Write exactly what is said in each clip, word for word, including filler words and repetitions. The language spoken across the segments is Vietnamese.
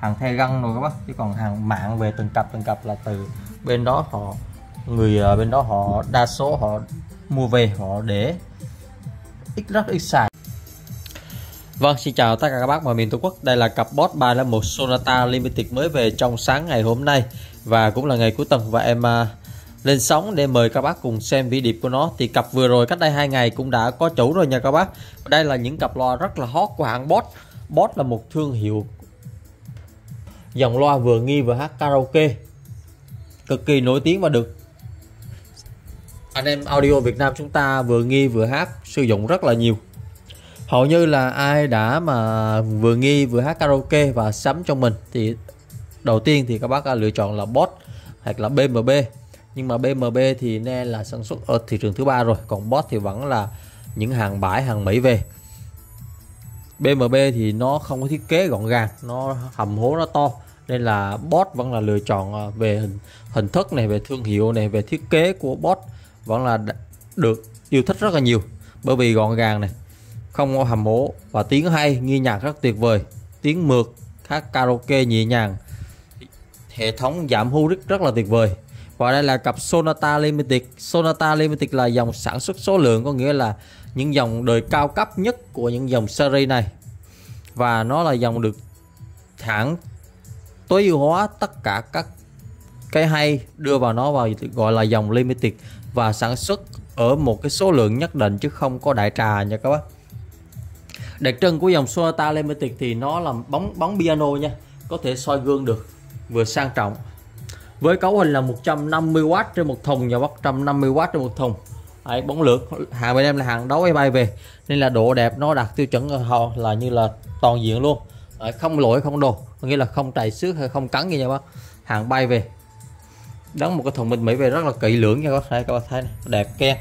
hàng the găng rồi các bác, chứ còn hàng mạng về từng cặp từng cặp là từ bên đó họ người ở bên đó họ đa số họ mua về họ để ít rất ít xài. Vâng, xin chào tất cả các bác mọi miền Tổ quốc. Đây là cặp Boss ba không một Sonata Limited mới về trong sáng ngày hôm nay và cũng là ngày cuối tuần, và em uh, lên sóng để mời các bác cùng xem video của nó. Thì cặp vừa rồi cách đây hai ngày cũng đã có chủ rồi nha các bác. Đây là những cặp loa rất là hot của hãng Boss. Boss là một thương hiệu dòng loa vừa nghe vừa hát karaoke cực kỳ nổi tiếng và được anh em audio Việt Nam chúng ta vừa nghe vừa hát sử dụng rất là nhiều. Hầu như là ai đã mà vừa nghe vừa hát karaoke và sắm cho mình thì đầu tiên thì các bác lựa chọn là Boss hoặc là bê em bê. Nhưng mà bê em bê thì nên là sản xuất ở thị trường thứ ba rồi, còn Boss thì vẫn là những hàng bãi hàng Mỹ về. bê em bê thì nó không có thiết kế gọn gàng, nó hầm hố nó to, nên là Boss vẫn là lựa chọn về hình, hình thức này, về thương hiệu này, về thiết kế của Boss vẫn là được yêu thích rất là nhiều, bởi vì gọn gàng này, không có hầm hố và tiếng hay, nghe nhạc rất tuyệt vời, tiếng mượt, hát karaoke nhẹ nhàng, hệ thống giảm hú rít rất là tuyệt vời. Và đây là cặp Sonata Limited. Sonata Limited là dòng sản xuất số lượng, có nghĩa là những dòng đời cao cấp nhất của những dòng series này, và nó là dòng được hãng tối ưu hóa tất cả các cái hay đưa vào nó vào gọi là dòng Limited, và sản xuất ở một cái số lượng nhất định chứ không có đại trà nha các bác. Đặc trưng của dòng Sonata Limited thì nó là bóng bóng piano nha, có thể soi gương được, vừa sang trọng, với cấu hình là một trăm năm mươi oát trên một thùng nha bác, một trăm năm mươi oát trên một thùng. Đấy, bóng lượt, hàng bên em là hàng đấu bay về nên là độ đẹp nó đạt tiêu chuẩn là như là toàn diện luôn. Đấy, không lỗi không đồ, có nghĩa là không trầy xước hay không cắn gì nha bác, hàng bay về đóng một cái thùng bên Mỹ về rất là kỹ lưỡng nha các bác. Đây các bác thấy này, đẹp ken,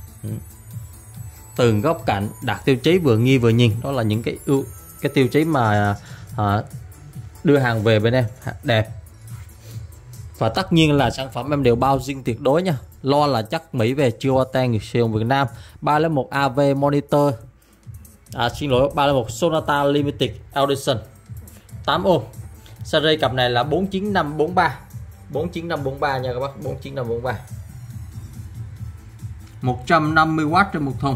từng góc cạnh đạt tiêu chí vừa nghi vừa nhìn, đó là những cái ưu cái tiêu chí mà à, đưa hàng về bên em đẹp. Và tất nhiên là sản phẩm em đều bao zin tuyệt đối nha. Loa là chất Mỹ về, chưa qua tay người sử dụng Việt Nam. ba không một a vê monitor, à, xin lỗi, ba không một Sonata Limited Audition tám ôm. Series cặp này là bốn chín năm bốn ba, bốn chín năm bốn ba nha các bác, bốn chín năm bốn ba, một trăm năm mươi oát trên một thùng.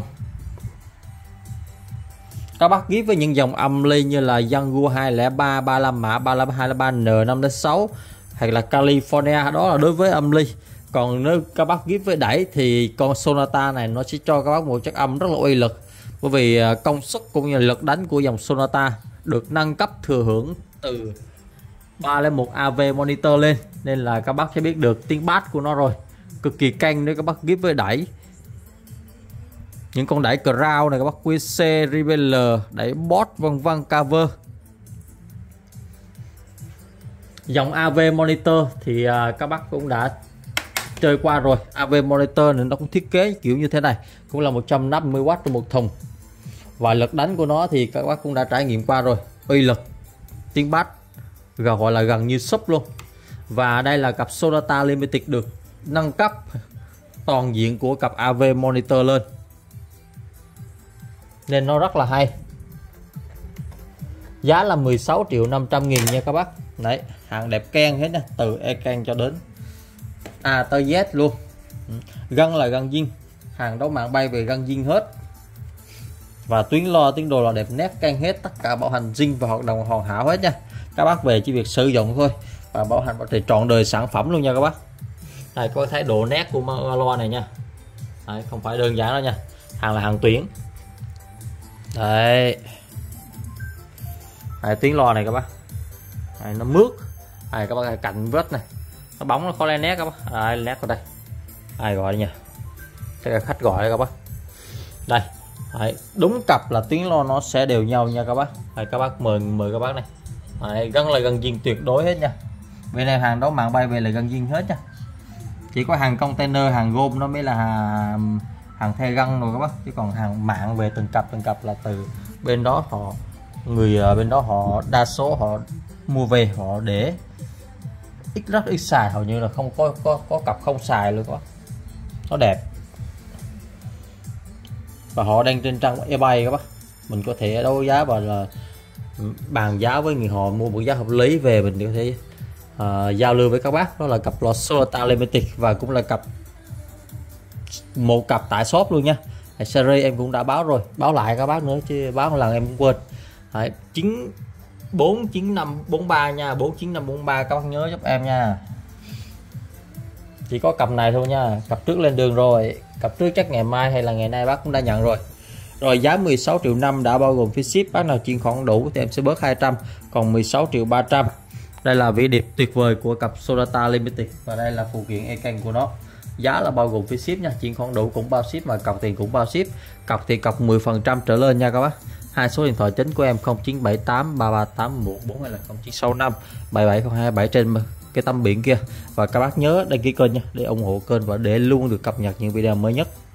Các bác ghép với những dòng âm ly như là Yangu hai không ba, ba mươi lăm mã, ba mươi lăm hai ba, N năm sáu hay là California, đó là đối với âm ly. Còn nếu các bác ghép với đẩy thì con Sonata này nó sẽ cho các bác một chất âm rất là uy lực, bởi vì công suất cũng như lực đánh của dòng Sonata được nâng cấp thừa hưởng từ ba không một a vê monitor lên, nên là các bác sẽ biết được tiếng bass của nó rồi, cực kỳ căng nếu các bác ghép với đẩy. Những con đẩy Crown này các bác, quy xê, Revealer, đẩy Boss vân vân, cover. Dòng a vê monitor thì uh, các bác cũng đã chơi qua rồi. a vê monitor này nó cũng thiết kế kiểu như thế này, cũng là một trăm năm mươi oát trên một thùng, và lực đánh của nó thì các bác cũng đã trải nghiệm qua rồi, uy lực, tiếng bass gọi là gần như sub luôn. Và đây là cặp Sonata Limited được nâng cấp toàn diện của cặp a vê monitor lên, nên nó rất là hay. Giá là mười sáu triệu năm trăm nghìn nha các bác. Đấy, hàng đẹp ken hết nha, từ e ken cho đến A tới Z luôn. Gân là gân zin, hàng đấu mạng bay về gân zin hết, và tuyến loa tuyến đồ là đẹp nét ken hết, tất cả bảo hành zin và hoạt động hoàn hảo hết nha. Các bác về chỉ việc sử dụng thôi, và bảo hành bảo trì trọn đời sản phẩm luôn nha các bác. Đây có thấy độ nét của loa này nha. Đấy, không phải đơn giản đâu nha, hàng là hàng tuyến. Đấy, Đấy tiếng loa này các bác. Đấy, nó mướt. Đây các bác, cạnh vết này, nó bóng nó có lên nét các bác. Đây, nét ở đây. Ai gọi nha, đây là khách gọi đây các bác. Đây, đấy, đúng cặp là tiếng loa nó sẽ đều nhau nha các bác. Đây các bác, mời mời các bác này. Đấy, gân là gân zin tuyệt đối hết nha. Bên này hàng đấu mạng bay về là gân zin hết nha. Chỉ có hàng container, hàng gôm nó mới là hàng, hàng the găng rồi các bác, chứ còn hàng mạng về từng cặp từng cặp là từ bên đó họ người ở bên đó họ đa số họ mua về họ để ít rất ít xài, hầu như là không có có có cặp không xài luôn các bác. Nó đẹp và họ đang trên trang eBay các bác, mình có thể đấu giá và là bàn giá với người họ mua một giá hợp lý về mình có thể uh, giao lưu với các bác. Đó là cặp lò Solata Limited và cũng là cặp một cặp tại shop luôn nha. Series em cũng đã báo rồi, báo lại các bác nữa chứ báo một lần em cũng quên. Đấy, chín bốn chín năm bốn ba nha, bốn chín năm bốn ba các bác nhớ giúp em nha. Chỉ có cặp này thôi nha, cặp trước lên đường rồi, cặp trước chắc ngày mai hay là ngày nay bác cũng đã nhận rồi. Rồi giá mười sáu triệu năm đã bao gồm phí ship, bác nào chuyển khoản đủ thì em sẽ bớt hai trăm, còn mười sáu triệu ba trăm. Đây là vỉ điệp tuyệt vời của cặp Solata Limited và đây là phụ kiện e canh của nó. Giá là bao gồm phí ship nha, chuyển khoản đủ cũng bao ship mà cọc tiền cũng bao ship. Cọc thì cọc mười phần trăm trở lên nha các bác. Hai số điện thoại chính của em không chín bảy tám ba ba tám một bốn hay là không chín sáu năm bảy bảy không hai bảy trên cái tấm biển kia. Và các bác nhớ đăng ký kênh nha để ủng hộ kênh và để luôn được cập nhật những video mới nhất.